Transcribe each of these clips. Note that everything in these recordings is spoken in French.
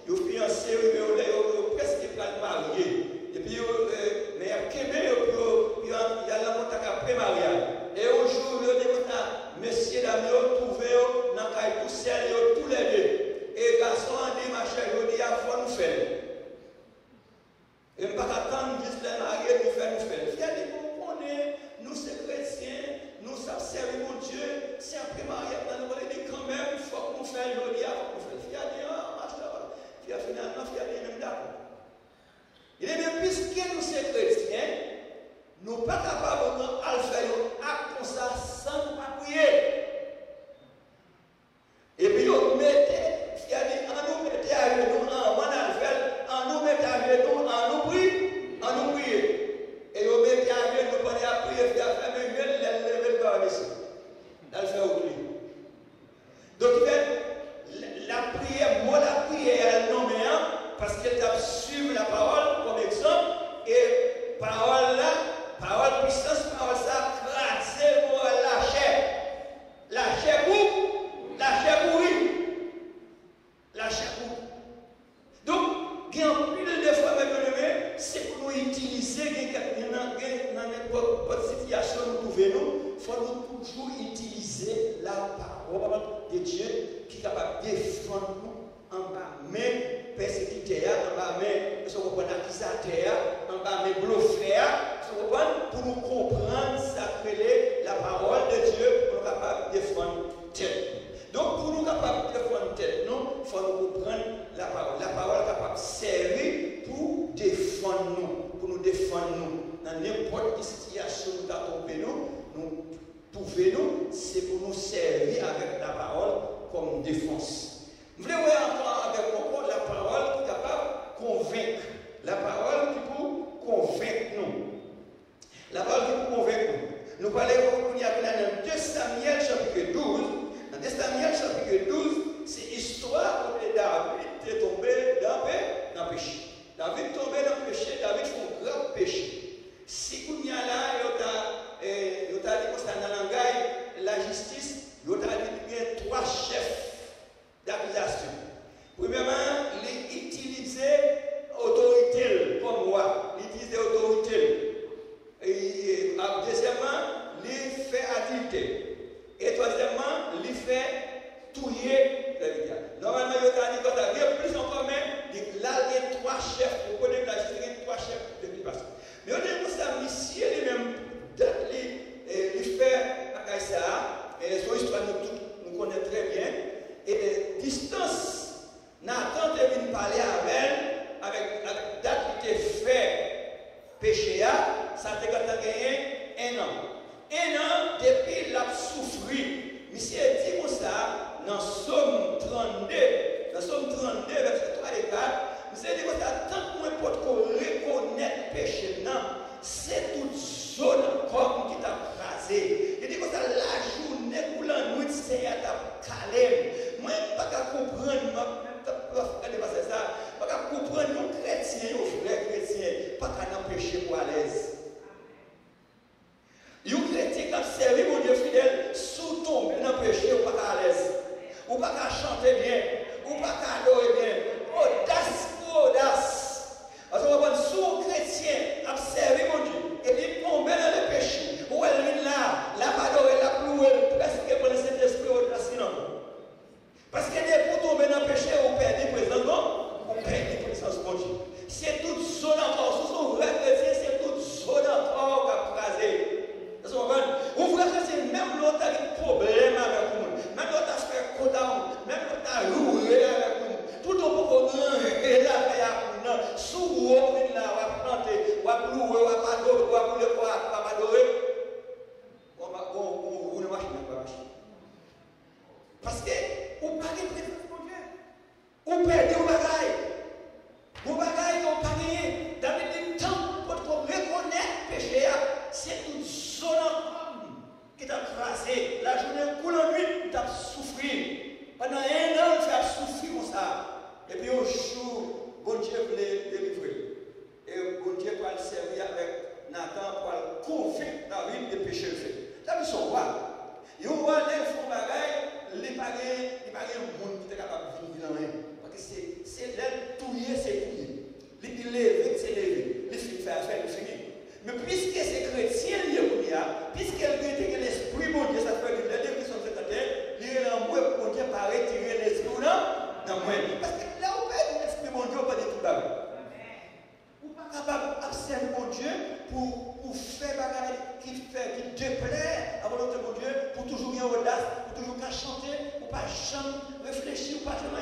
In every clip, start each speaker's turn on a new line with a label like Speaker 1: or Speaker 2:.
Speaker 1: ils ont fiancé, ils ont presque pas marié. Et puis, mais il y a la montagne après mariage. Et au jour, ils ont dit, messieurs, dames, ils ont trouvé dans la caille poussière, tous les deux. Et les garçons ont dit, ma chère, ils ont dit, il faut nous faire. Et je ne vais pas attendre juste les mariés pour faire nous faire. Il a dit, nous sommes chrétiens, nous sommes servis mon Dieu. Si après mariage, nous allons dire quand même, il faut que nous fassions aujourd'hui, il faut que nous fassions. Il a dit, ah, machin, il a finalement, il a dit, même d'accord. Il est bien, puisque nous sommes chrétiens, nous ne sommes pas capables de faire un acte comme ça sans nous appuyer. Et puis, on mettait, il a dit, on nous mettait avec nous en manalvel, on nous mettait avec nous en nous prie, en nous prier. Et on mettait avec nous, on a prié, il a fait un gueule, il a levé le corps ici. Il a fait oublier. Donc, la prière, moi, la prière, elle nomme parce qu'elle a suivi la parole comme exemple, et parole là, parole puissance, parole ça, crasé pour la chair. La chair pour, la chair pour oui. La chair pour. Donc, il y a plus de fois, c'est pour nous utiliser, dans n'importe quelle situation nous trouvons, il faut nous toujours utiliser la parole de Dieu qui est capable de défendre nous en bas, même persécuteur, en bas, même accusateur, en bas, même bluffeur, pour nous comprendre, sacrer la parole de Dieu, pour nous capables de défendre tête. Donc, pour nous capables de défendre tête, il faut nous comprendre la parole. La parole est capable de servir pour défendre nous, pour nous défendre nous. Dans n'importe quelle situation où nous avons tombé, nous trouvons, c'est pour nous servir avec la parole comme défense. Vous voulez voir encore avec moi la parole qui est capable de convaincre. La parole qui peut convaincre nous. La parole qui peut convaincre nous. Nous parlons dans 2 Samuel chapitre 12. Dans 2 Samuel chapitre 12, c'est l'histoire où David est tombé dans le péché. David est tombé dans le péché, David fait un grand péché. Si vous y allez là, il y a dans le langage, la justice, il y a 3 chefs d'accusation. Premièrement, il utilise autorité comme roi. Il utilise autorité. Et deuxièmement, il fait adultère. Et troisièmement, il fait touiller les médias. Normalement, il y a plus encore même, là, il y a 3 chefs. Vous connaissez la justice, il y a 3 chefs de l'occupation. Mais on dit que ça, monsieur lui-même, il fait à ça, et son histoire, nous connaissons très bien. Et distance, Nathan est venu parler avec date qui était fait péché, ça a gagné 1 an. 1 an depuis l'a souffri. Monsieur dit comme ça, dans Somme 32, verset 3 et 4, monsieur dit comme ça, tant qu'on peut reconnaître le péché, c'est toute zone comme qui t'a crasé. Il dit comme ça, la journée pour la nuit, c'est à ta calme. Moi, je ne peux pas comprendre, je ne peux pas comprendre un chrétien, un vrai chrétien, pas qu'un péché pour à l'aise. Un chrétien qui a servi mon Dieu fidèle, sous tomber dans le péché, ou pas à l'aise. Ou pas qu'à chanter bien, ou pas qu'à adorer bien. Audace pour audace. Parce que sous un chrétien a servi mon Dieu, et il tombe dans le péché, ou elle vient là, la adorer, la plouer, presque pour le Saint-Esprit audace, non. Parce que pour tomber dans le péché, on perd des présences, non? On perd des présences, mon Dieu. C'est toute zone encore. Si on vrai chrétien, c'est toute zone encore qui a crasé. Vous voyez que c'est même l'autre a des problèmes avec vous. Même l'autre a fait condamner, même l'autre a loué avec vous. Tout au bout et là, il y a sous vous, là, on va planter, on va louer, on va adorer, on va adorer. On ne marche pas marcher. Parce que vous ne parlez pas de Dieu. Vous perdez vos bagailles. Vos bagailles n'ont pas gagné. Dans le temps, pour reconnaître le péché, c'est une zone qui t'a crasé. La journée coule en nuit, tu as souffert. Pendant 1 an, tu as souffert comme ça. Et puis au jour, bon Dieu voulait délivrer. Et bon Dieu va le servir avec Nathan pour convaincre David de péché fait. David son roi. Et on voit les fonds bagailles, les pareils, un monde qui est capable de vivre dans rien. Parce que c'est l'aide Mais puisque c'est chrétien, puisqu'elle a l'esprit bon Dieu, ça fait que les deux qui sont secrétaires, il est là, moi, pour Dieu, par retirer l'esprit dans moi. Parce que là, on peut l'esprit bon Dieu, pas de tout d'abord. Ou pas capable d'observer mon Dieu pour faire bagarre qui déplaît à volonté de mon Dieu, pour toujours y avoir audace, pour toujours chanter, pour pas jamais réfléchir, pour pas jamais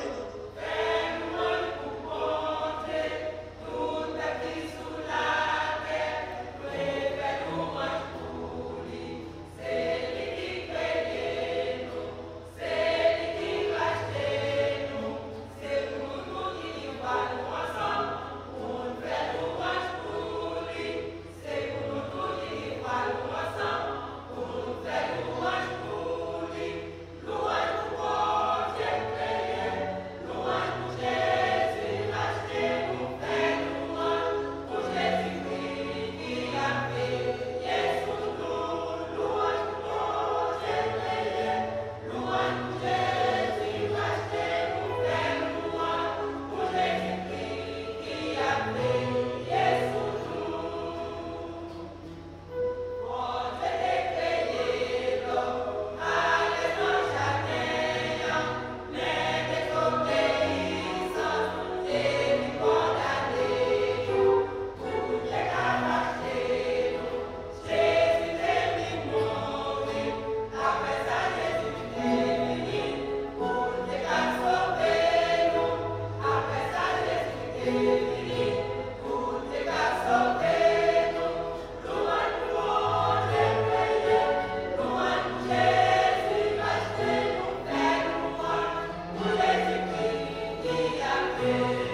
Speaker 2: Yeah.